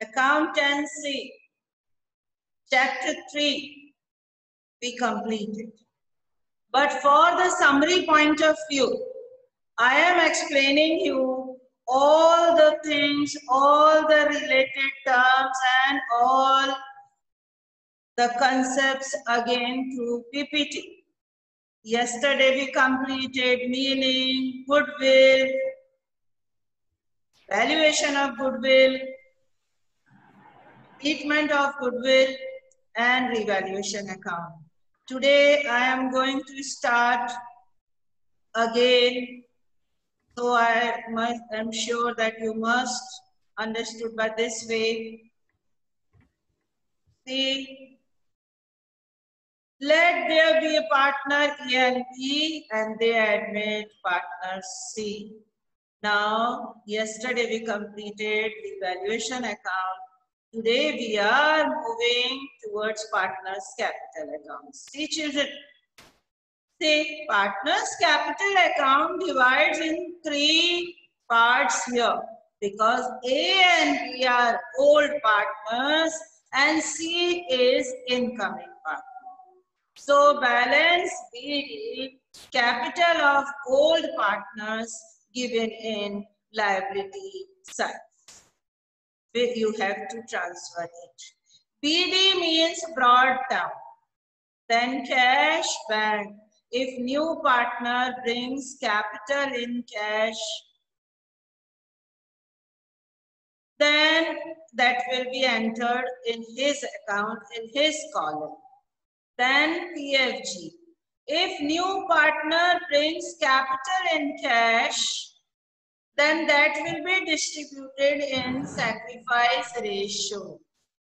Accountancy, Chapter 3, we completed. But for the summary point of view, I am explaining you all the things, all the related terms and all the concepts again through PPT. Yesterday we completed meaning, goodwill, valuation of goodwill, treatment of goodwill, and revaluation account. Today I am going to start again. So I'm sure that you must understood by this way. See, let there be a partner E and B and they admit partner C. Now, yesterday we completed the valuation account. Today we are moving towards partners capital account. See children, say partners capital account divides in 3 parts here because A and B are old partners and C is incoming partner. So balance BD, capital of old partners given in liability side. You have to transfer it. BD means brought down. Then cash bank. If new partner brings capital in cash, then that will be entered in his account, in his column. Then PFG. If new partner brings capital in cash, then that will be distributed in sacrifice ratio.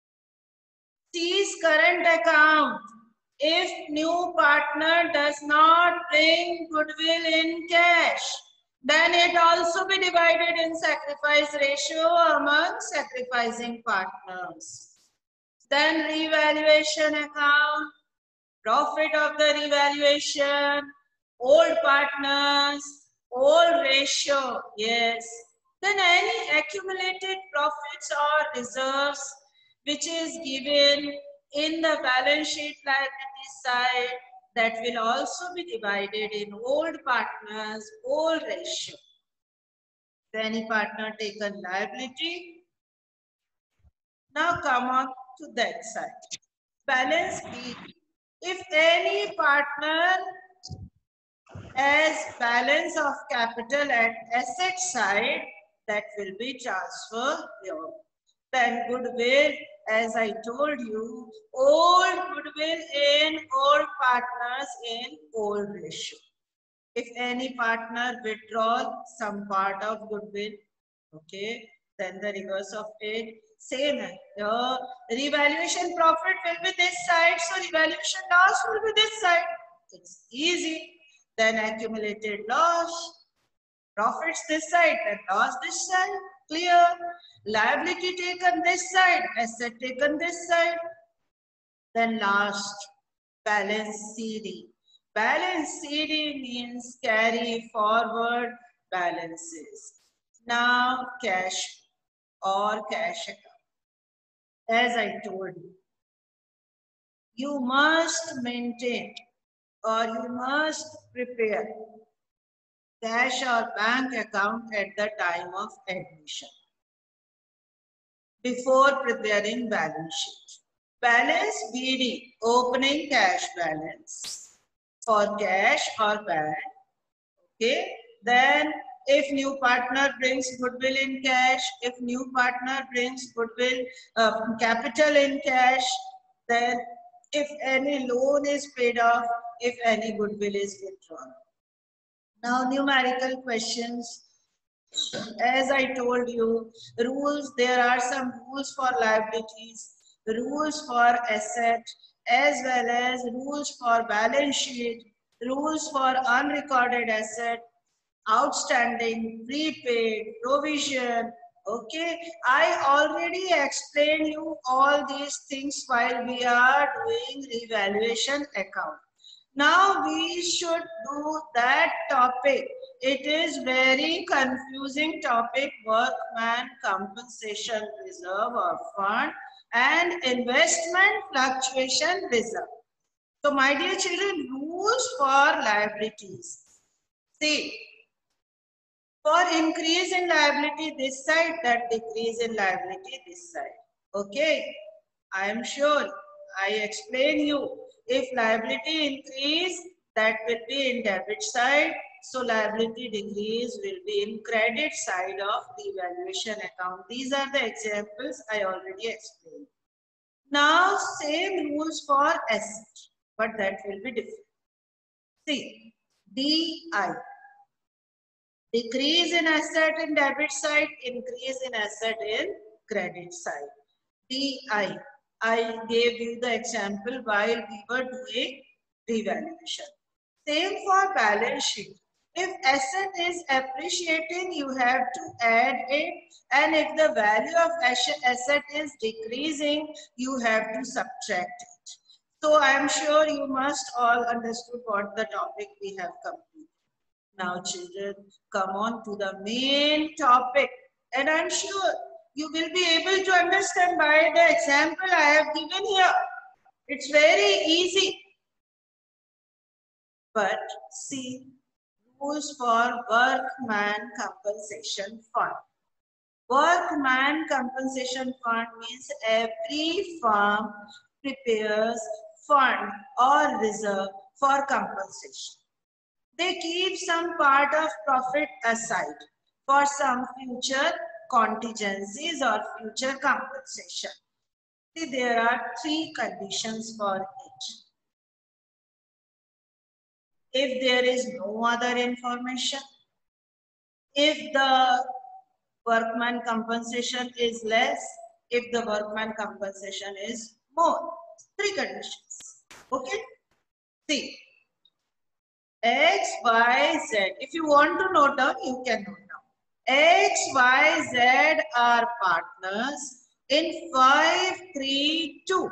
C's current account. If new partner does not bring goodwill in cash, then it also be divided in sacrifice ratio among sacrificing partners. Then revaluation account, profit of the revaluation, old partners, old ratio, yes. Then any accumulated profits or reserves which is given in the balance sheet liability side, that will also be divided in old partners, old ratio. So any partner taken liability. Now come on to that side. Balance B. If any partner has balance of capital at asset side, that will be transferred here. Then goodwill, as I told you, old goodwill in old partners in old ratio. If any partner withdraw some part of goodwill, okay, then the reverse of it, same. Revaluation profit will be this side, so revaluation loss will be this side. It's easy. Then accumulated loss, profits this side, then loss this side. Clear. Liability taken this side, asset taken this side. Then last, balance CD. Balance CD means carry forward balances. Now cash or cash account. As I told you, you must maintain or you must prepare cash or bank account at the time of admission before preparing balance sheet. Balance BD, opening cash balance for cash or bank. Okay, then if new partner brings goodwill in cash, if new partner brings goodwill capital in cash, then if any loan is paid off, if any goodwill is withdrawn. Now numerical questions. As I told you, rules, there are some rules for liabilities, rules for asset, as well as rules for balance sheet, rules for unrecorded asset, outstanding, prepaid, provision. Okay, I already explained you all these things while we are doing revaluation account. Now we should do that topic. It is very confusing topic, workman compensation reserve or fund and investment fluctuation reserve. So my dear children, rules for liabilities. See, for increase in liability this side, that decrease in liability this side. Okay, I am sure I explain you. If liability increase, that will be in debit side. So liability decrease will be in credit side of the valuation account. These are the examples I already explained. Now same rules for asset, but that will be different. See, DI. Decrease in asset in debit side, increase in asset in credit side. DI. I gave you the example while we were doing revaluation. Same for balance sheet. If asset is appreciating, you have to add it. And if the value of asset is decreasing, you have to subtract it. So I am sure you must all understood what the topic we have completed. Now children, come on to the main topic. And I'm sure you will be able to understand by the example I have given here. It's very easy. But see, rules for workman compensation fund. Workman compensation fund means every firm prepares fund or reserve for compensation. They keep some part of profit aside for some future contingencies or future compensation. See, there are three conditions for it. If there is no other information, if the workman compensation is less, if the workman compensation is more. Three conditions. Okay? See, X, Y, Z. If you want to note down, you can note down. X, Y, Z are partners in 532.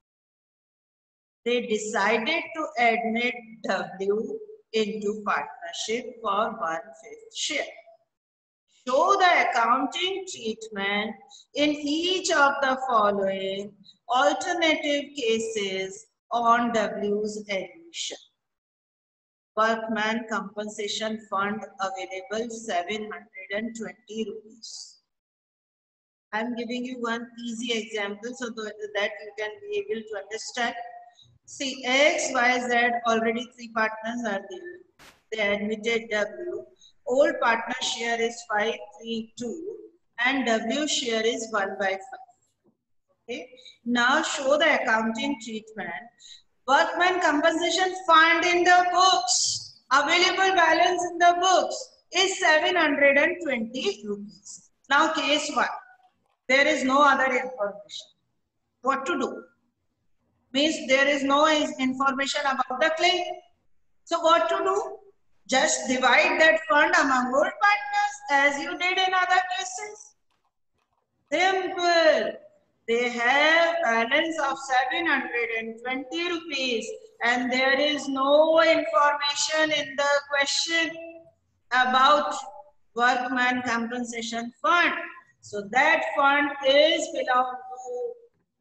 They decided to admit W into partnership for 1/5 share. Show the accounting treatment in each of the following alternative cases on W's admission. Workman compensation fund available 720 rupees. I am giving you one easy example so that you can be able to understand. See, X, Y, Z, already three partners are there. They admitted W. Old partner share is 532 and W share is 1/5. Okay. Now show the accounting treatment. Workman compensation fund in the books, available balance in the books is 720 rupees. Now case 1, there is no other information. What to do? Means there is no information about the claim. So what to do? Just divide that fund among old partners as you did in other cases. Simple. They have balance of 720 rupees and there is no information in the question about workman compensation fund. So that fund is belong to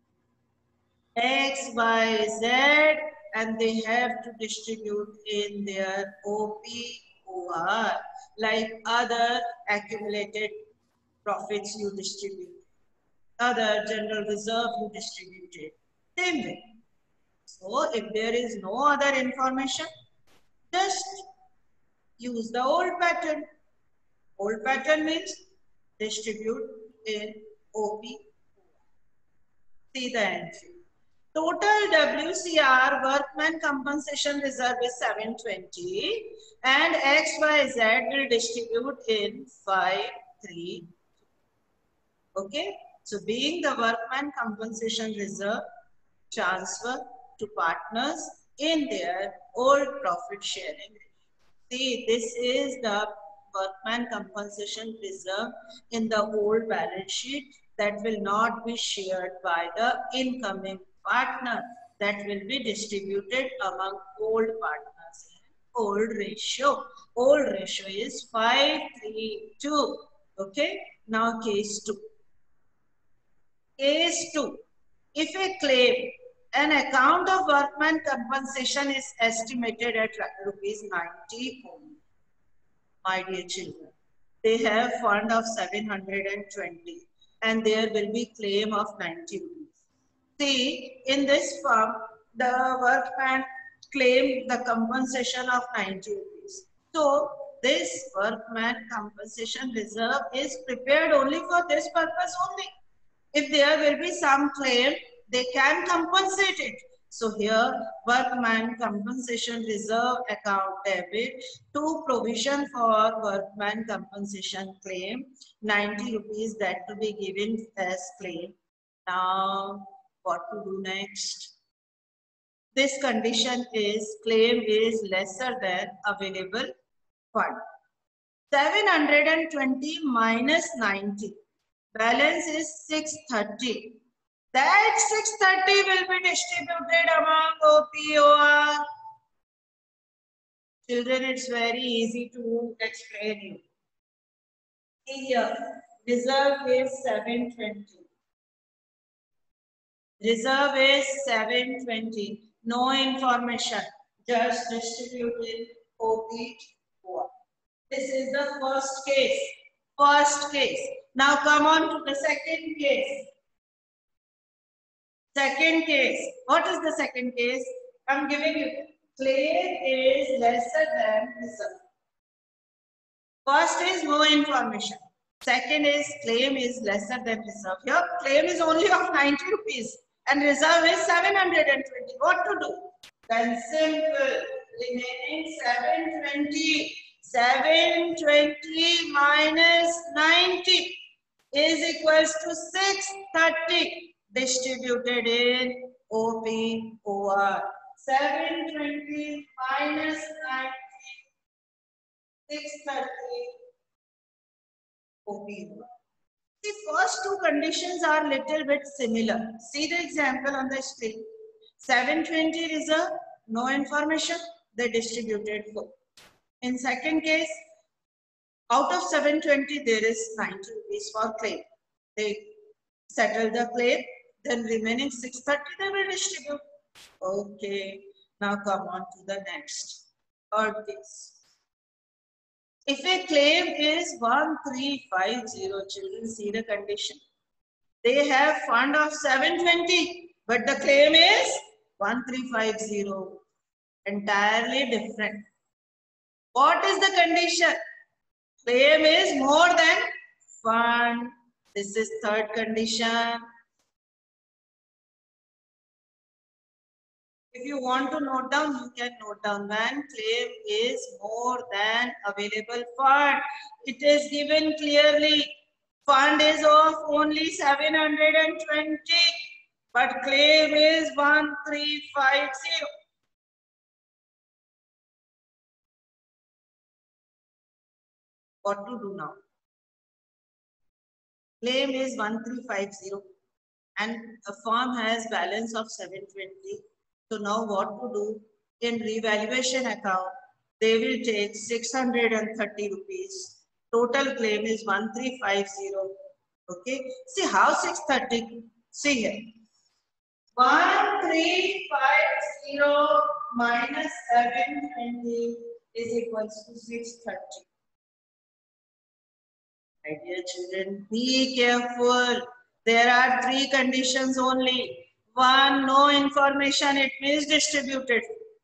X, Y, Z and they have to distribute in their OPOR like other accumulated profits you distribute. Other general reserve you distributed. Same way. So if there is no other information, just use the old pattern. Old pattern means distribute in OP. See the entry. Total WCR workman compensation reserve is 720 and XYZ will distribute in 532. Okay. So being the workman compensation reserve transfer to partners in their old profit sharing. See, this is the workman compensation reserve in the old balance sheet that will not be shared by the incoming partner. that will be distributed among old partners in old ratio. Old ratio is 5:3:2. Okay. Now case 2. Case 2. If a claim, an account of workman compensation is estimated at rupees 90 only. My dear children, they have fund of 720 and there will be claim of 90 rupees. See, in this firm, the workman claimed the compensation of 90 rupees. So, this workman compensation reserve is prepared only for this purpose only. If there will be some claim, they can compensate it. So here, workman compensation reserve account debit to provision for workman compensation claim, 90 rupees that to be given as claim. Now, what to do next? This condition is claim is lesser than available fund. 720 minus 90. Balance is 630. That 630 will be distributed among OPOR. Children, it's very easy to explain you. Here, reserve is 720. Reserve is 720. No information. Just distributed OPOR. This is the first case. First case. Now come on to the second case. Second case. What is the second case? I'm giving you. Claim is lesser than reserve. First is no information. Second is claim is lesser than reserve. Here claim is only of 90 rupees and reserve is 720. What to do? Then simple. Remaining 720. 720 minus 90 is equals to 630 distributed in OPOR. 720 minus 90, 630 OPOR. The first two conditions are little bit similar. See the example on the screen. 720 reserve, no information, they distributed full. In second case, out of 720, there is 90 rupees for claim. They settle the claim, then remaining 630, they will distribute. Okay, now come on to the next. Third case. If a claim is 1350, children see the condition. They have fund of 720, but the claim is 1350. Entirely different. What is the condition? Claim is more than fund. This is third condition. If you want to note down, you can note down when claim is more than available fund. It is given clearly. Fund is of only 720, but claim is 1350. What to do now? Claim is 1350 and a firm has balance of 720. So now what to do? In revaluation account, they will take 630 rupees. Total claim is 1350. Okay. See how 630? See here. 1350 minus 720 is equals to 630. My dear children, be careful. There are three conditions only. One, no information, it means distributed.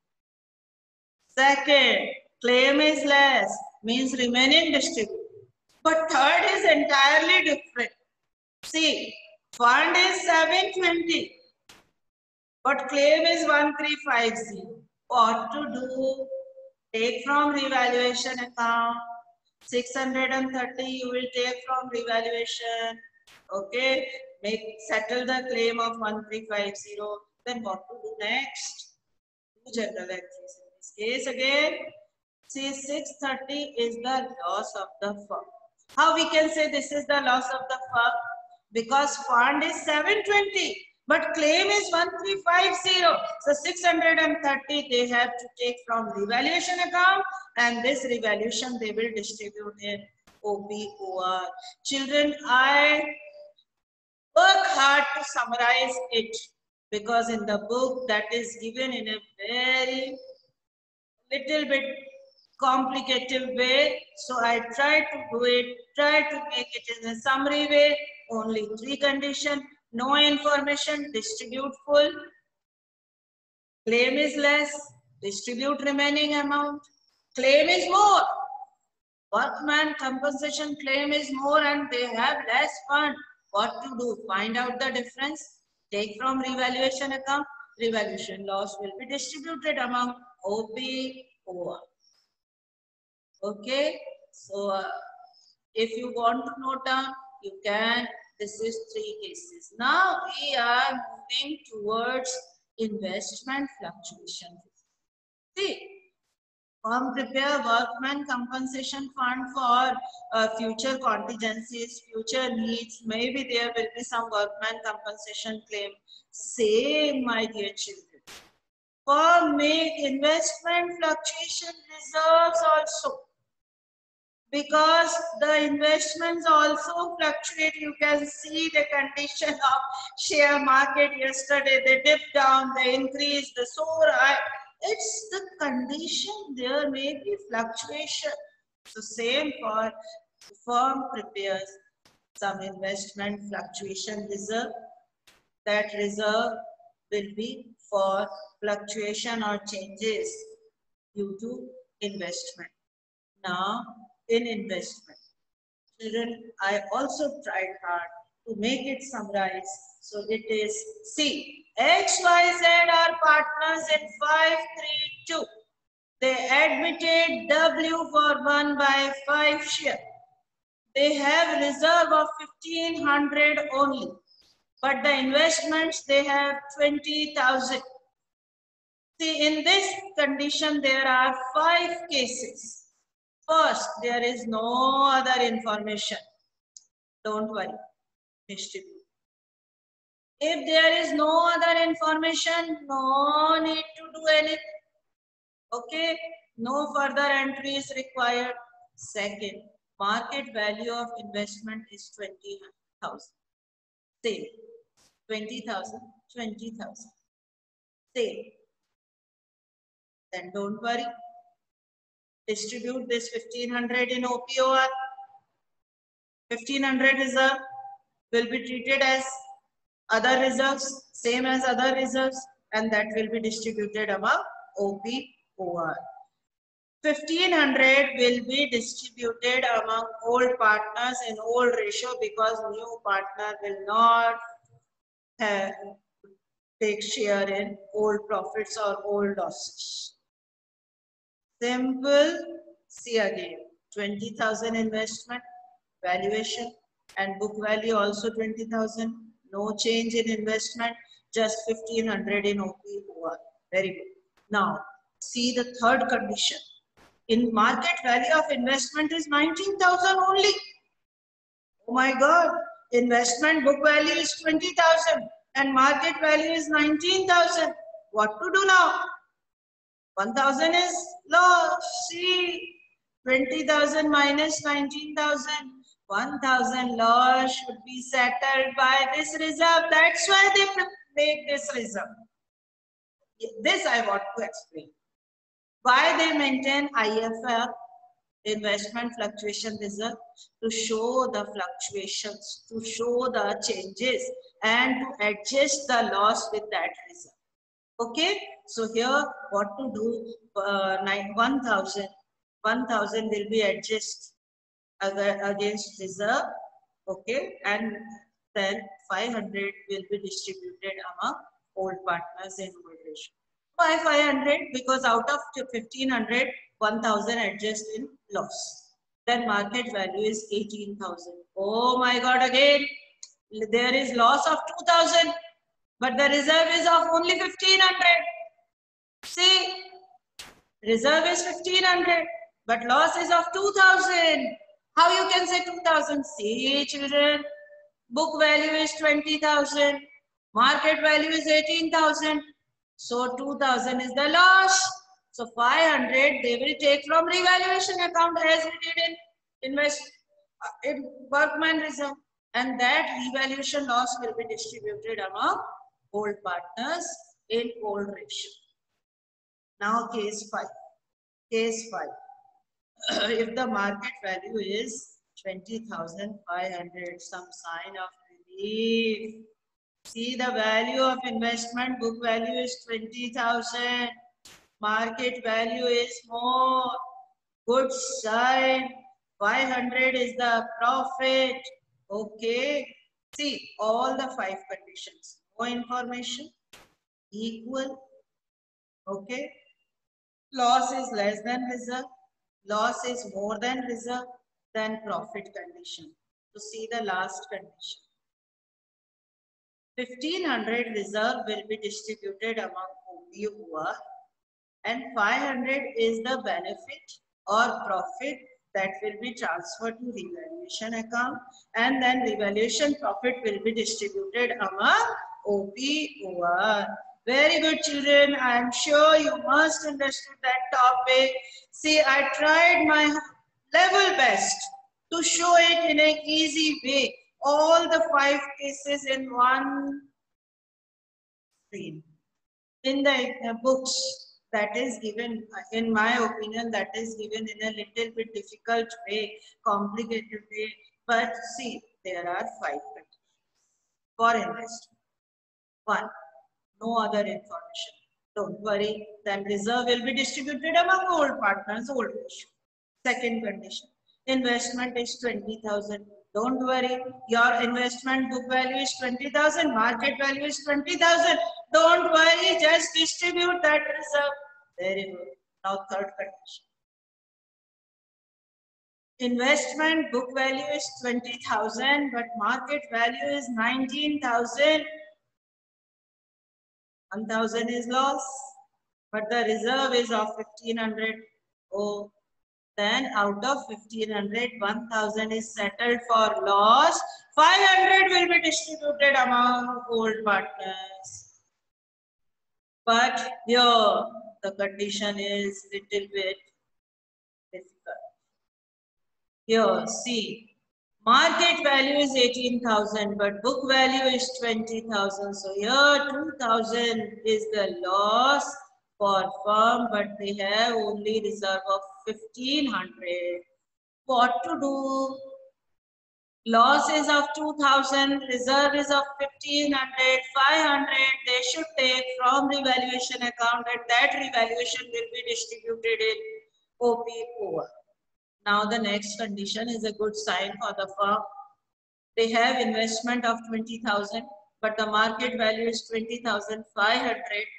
Second, claim is less, means remaining distributed. But third is entirely different. See, fund is 720, but claim is 1350. What to do? Take from revaluation account. 630 you will take from revaluation. Okay, settle the claim of 1350. Then what to do next? Do general entries in this case again. See, 630 is the loss of the firm. How we can say this is the loss of the firm? Because fund is 720, But claim is 1350. So 630 they have to take from revaluation account, and this revaluation they will distribute in OPOR. Children, I work hard to summarize it because in the book that is given in a very little bit complicated way. So I try to do it, try to make it in a summary way. Only 3 conditions: no information, distribute full, claim is less, distribute remaining amount, claim is more. Workman compensation claim is more and they have less fund. What to do? Find out the difference. Take from revaluation account. Revaluation loss will be distributed among OPOR. Okay. So if you want to note down, you can. This is 3 cases. Now we are moving towards investment fluctuation. See. Firm prepare workman compensation fund for future contingencies, future needs. Maybe there will be some workman compensation claim. Same, my dear children. Firm make investment fluctuation reserves also. Because the investments also fluctuate. You can see the condition of share market yesterday. They dipped down, they increased, they soar high. It's the condition, there may be fluctuation. So same for firm prepares some investment fluctuation reserve. That reserve will be for fluctuation or changes due to investment. Now in investment, children, I also tried hard to make it summarize. So it is C. XYZ are partners in 532. They admitted W for 1/5 share. They have reserve of 1500 only. But the investments, they have 20,000. See, in this condition, there are 5 cases. First, there is no other information. Don't worry. Distribute. If there is no other information, no need to do anything. Okay, no further entry is required. Second, market value of investment is 20,000. Same. 20,000, 20,000. Same. Then don't worry. Distribute this 1500 in OPOR. 1500 reserve will be treated as other reserves, same as other reserves, and that will be distributed among OPOR. 1500 will be distributed among old partners in old ratio because new partner will not take share in old profits or old losses. Simple. See again, 20,000 investment, valuation and book value also 20,000. No change in investment, just 1500 in OPOR. Very good. Now, see the third condition. In market value of investment is 19,000 only. Oh my God. Investment book value is 20,000 and market value is 19,000. What to do now? 1,000 is loss. See, 20,000 minus 19,000. 1,000 loss should be settled by this reserve. That's why they make this reserve. This I want to explain. Why they maintain IFR, investment fluctuation reserve, to show the fluctuations, to show the changes and to adjust the loss with that reserve. Okay, so here what to do, 1,000 will be adjusted against reserve, okay, and then 500 will be distributed among old partners in old ratio. Why 500? Because out of 1500, 1,000 adjust in loss. Then market value is 18,000. Oh my God, again, there is loss of 2,000. But the reserve is of only 1500. See, reserve is 1500, but loss is of 2000. How you can say 2000? See, children, book value is 20,000. Market value is 18,000. So 2,000 is the loss. So 500 they will take from revaluation account as we did in workman reserve. And that revaluation loss will be distributed among old partners in old ratio. Now case 5. Case 5. If the market value is 20,500, some sign of relief. See, the value of investment book value is 20,000. Market value is more. Good sign. 500 is the profit. Okay. See, all the 5 conditions. No information. Equal. Okay. Loss is less than reserve. Loss is more than reserve. Then profit condition. To see the last condition. 1,500 reserve will be distributed among OPUR and 500 is the benefit or profit that will be transferred to revaluation account, and then revaluation profit will be distributed among OPUR. Very good, children. I am sure you must understood that topic. See, I tried my level best to show it in an easy way. All the 5 cases in one screen. In the books, that is given, in my opinion, that is given in a little bit difficult way, complicated way. But see, there are 5 conditions for investment. 1, no other information. Don't worry, then reserve will be distributed among old partners, old ratio. Second condition, investment is 20,000. Don't worry, your investment book value is 20,000, market value is 20,000. Don't worry, just distribute that reserve. Very good. Now third condition. Investment book value is 20,000, but market value is 19,000. 1,000 is loss, but the reserve is of 1,500. Oh, then out of 1,500, 1,000 is settled for loss. 500 will be distributed among old partners. But here the condition is little bit difficult. Here, see, market value is 18,000, but book value is 20,000. So here 2,000 is the loss for firm, but they have only reserve of 1,500. What to do? Loss is of 2,000, reserve is of 1,500, 500. They should take from revaluation account, and that revaluation will be distributed in OPUR. Now the next condition is a good sign for the firm. They have investment of 20,000, but the market value is 20,500.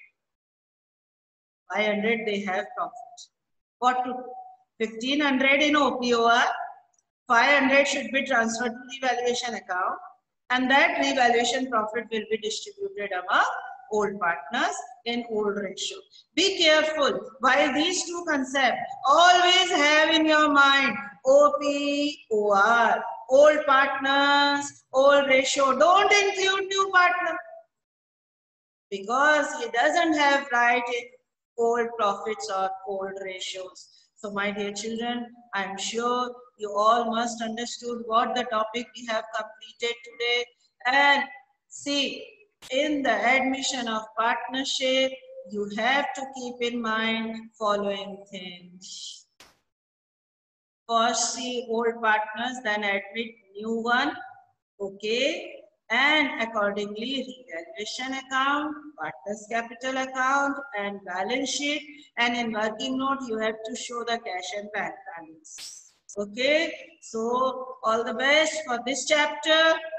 500 they have profit. What to do? 1,500 in OPUR, 500 should be transferred to the revaluation account, and that revaluation profit will be distributed among old partners in old ratio. Be careful. While these two concepts, always have in your mind OPUR, old partners, old ratio. Don't include new partner because he doesn't have right in old profits or old ratios. So my dear children, I am sure you all must understood what the topic we have completed today. And see, in the admission of partnership, you have to keep in mind following things. First, see old partners, then admit new one. Okay. And accordingly, revaluation account, partners capital account, and balance sheet. And in working note, you have to show the cash and bank balance. Okay. So all the best for this chapter.